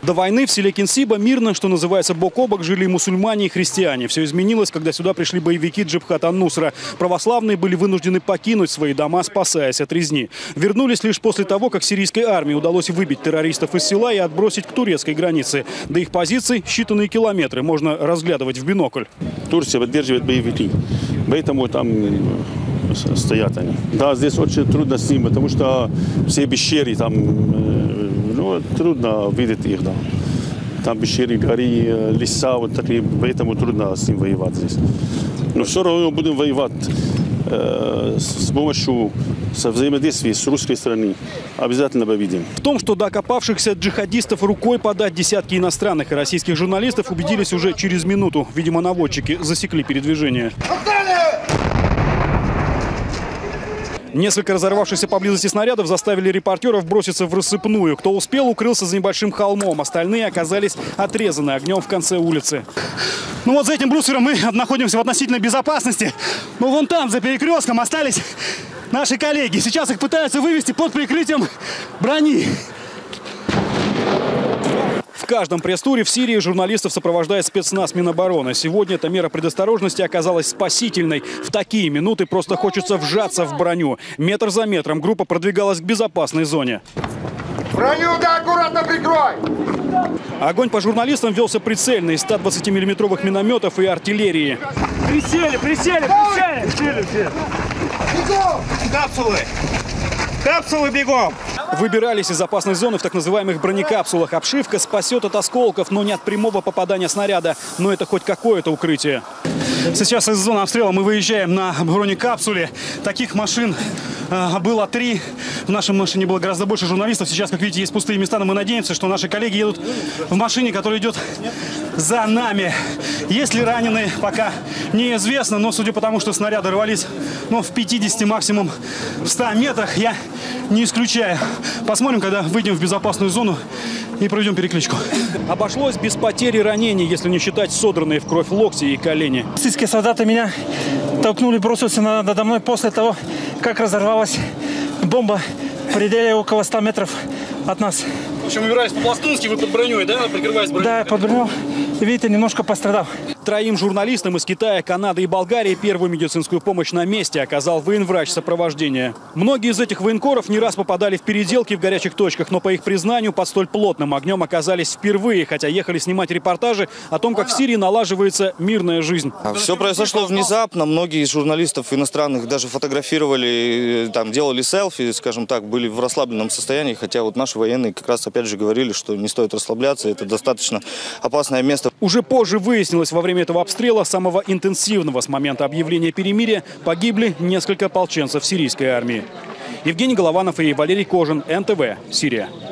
До войны в селе Кинсиба мирно, что называется, бок о бок жили мусульмане и христиане. Все изменилось, когда сюда пришли боевики Джабхат ан-Нусра. Православные были вынуждены покинуть свои дома, спасаясь от резни. Вернулись лишь после того, как сирийской армии удалось выбить террористов из села и отбросить к турецкой границе. До их позиций считанные километры можно разглядывать в бинокль. Турция поддерживает боевики, поэтому там стоят они. Да, здесь очень трудно с ним, потому что все пещеры там... трудно видеть их, да. Там пещеры, горы, леса, вот такие, поэтому трудно с ним воевать здесь. Но все равно будем воевать с помощью взаимодействия с русской стороны. Обязательно победим. В том, что до окопавшихся джихадистов рукой подать, десятки иностранных и российских журналистов убедились уже через минуту. Видимо, наводчики засекли передвижение. Несколько разорвавшихся поблизости снарядов заставили репортеров броситься в рассыпную. Кто успел, укрылся за небольшим холмом. Остальные оказались отрезаны огнем в конце улицы. Ну вот за этим бруствером мы находимся в относительной безопасности. Но вон там, за перекрестком, остались наши коллеги. Сейчас их пытаются вывести под прикрытием брони. В каждом пресс-туре в Сирии журналистов сопровождает спецназ Минобороны. Сегодня эта мера предосторожности оказалась спасительной. В такие минуты просто хочется вжаться в броню. Метр за метром группа продвигалась к безопасной зоне. Броню, да, аккуратно прикрой! Огонь по журналистам велся прицельно из 120-миллиметровых минометов и артиллерии. Присели! Бегом! Капсулы бегом! Выбирались из опасной зоны в так называемых бронекапсулах. Обшивка спасет от осколков, но не от прямого попадания снаряда. Но это хоть какое-то укрытие. Сейчас из зоны обстрела мы выезжаем на бронекапсуле. Таких машин было 3. В нашей машине было гораздо больше журналистов. Сейчас, как видите, есть пустые места, но мы надеемся, что наши коллеги едут в машине, которая идет за нами. Есть ли раненые, пока неизвестно. Но судя по тому, что снаряды рвались в 50, максимум в 100 метрах, я не исключаю. Посмотрим, когда выйдем в безопасную зону и проведем перекличку. Обошлось без потери ранений, если не считать содранные в кровь локти и колени. Сирийские солдаты меня толкнули, бросился надо мной после того, как разорвалась бомба в пределе около 100 метров от нас. В общем, убираясь по-пластунски, вы под броней, да? Прикрываясь броней? Да, под броней. Видите, немножко пострадал. 3 журналистам из Китая, Канады и Болгарии первую медицинскую помощь на месте оказал военврач сопровождения. Многие из этих военкоров не раз попадали в переделки в горячих точках, но по их признанию под столь плотным огнем оказались впервые, хотя ехали снимать репортажи о том, как в Сирии налаживается мирная жизнь. Все произошло внезапно. Многие из журналистов иностранных даже фотографировали, там, делали селфи, скажем так, были в расслабленном состоянии, хотя вот наши военные как раз опять же говорили, что не стоит расслабляться, это достаточно опасное место. Уже позже выяснилось, во время этого обстрела, самого интенсивного с момента объявления перемирия, погибли несколько ополченцев сирийской армии. Евгений Голованов и Валерий Кожин, НТВ, Сирия.